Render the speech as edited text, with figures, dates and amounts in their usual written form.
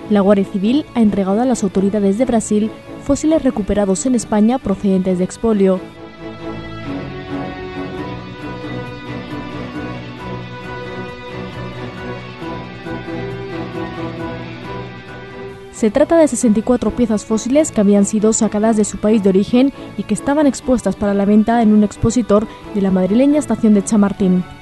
La Guardia Civil ha entregado a las autoridades de Brasil fósiles recuperados en España procedentes de expolio. Se trata de 64 piezas fósiles que habían sido sacadas de su país de origen y que estaban expuestas para la venta en un expositor de la madrileña estación de Chamartín.